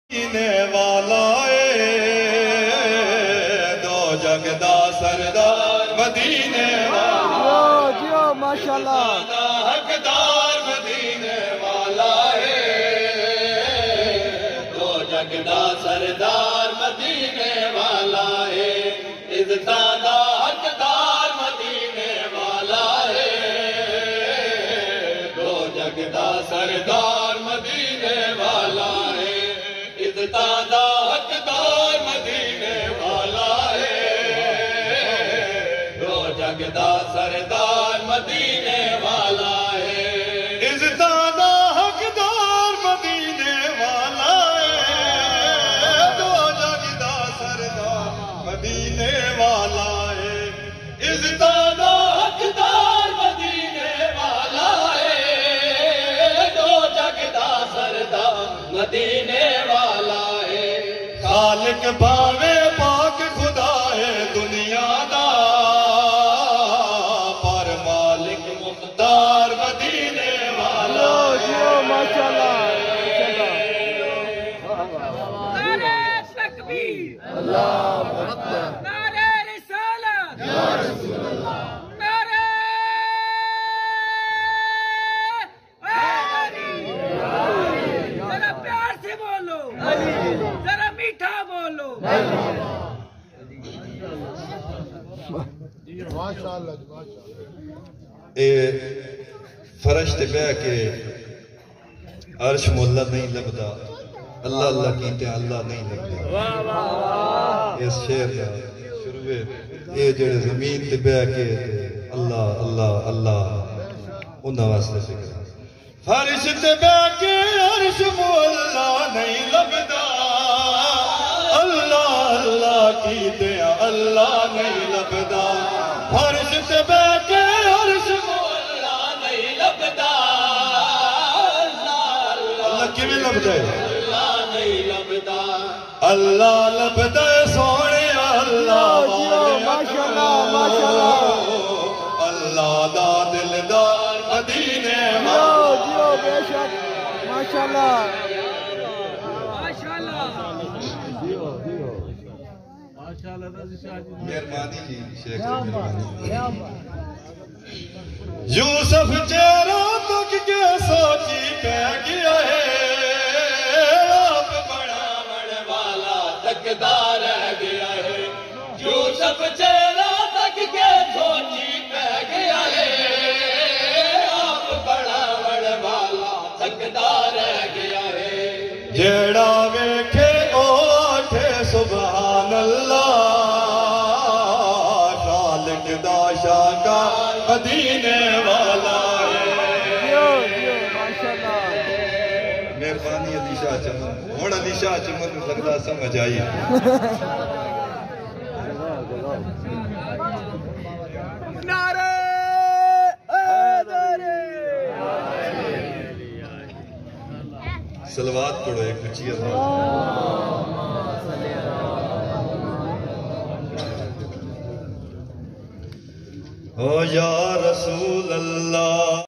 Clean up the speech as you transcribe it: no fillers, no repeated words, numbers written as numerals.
مدینے والا دو جگ دا سردار مدینے والا جیو ماشاءاللہ حقدار مدینے والا دو جگ دا سردار مدینے والا عزتاں دا حقدار مدینے والا دو جگ دا سردار مدینے والا عزتاں دا حقدار مدینے والا دو جگ دا سردار مدینے والا عزتاں دا حقدار مدینے والا دو جگ دا سردار مدینے والا عزتاں دا حقدار مدینے والا دو جگ دا سردار مدینے والا خالق بھاوے پاک خدا ہے دنیا دا پر مالک مختار مدینے والا جیو ماشاءاللہ نعرہ تکبیر اللہ اکبر نعرہ رسالت یا رسول اللہ نعرہ علی ذرا پیار سے بولو ذرا میٹھا بولو ماشاءاللہ اے فرش تے بہ کے عرش مولا نہیں لبدا اللہ اللہ کیتے اللہ نہیں لبدا اس شعر دا شروع اے جڑے زمین تے بہ کے اللہ اللہ اللہ انہاں واسطے ذکر فرش تے بہ کے عرش مولا نہیں لبدا اللہ اللہ کیتے اللہ نہیں لبدا فرش تے بہ کے عرش مولا نہیں لبدا اللہ کیویں لبدا ہے اللہ نہیں لبدا اللہ لبدا ہے سونے اللہ جیو ماشاءاللہ ماشاءاللہ اللہ دا دلدار مدینے جیو بے شک ماشاءاللہ ماشاءاللہ مہربانی جی شیخ مہربانی یوسف چہرہ تک کے سوچی پہ گیا ہے آپ بڑا بڑ والا تقدار رہ گیا ہے یوسف چہرہ تک کے سوچی پہ گیا ہے آپ بڑا بڑ والا تقدار رہ گیا ہے جیڑا ویکھے او آٹھے سبحان اللہ خالق دا شاگا مدینے والا جیو جیو ماشاءاللہ مہربانی علی شاہ چمن ہن علی شاہ چمن لگدا سمجھ آئی نعرہ حیدر صلوات پڑھو ایک اچھی اللہ او یا رسول اللہ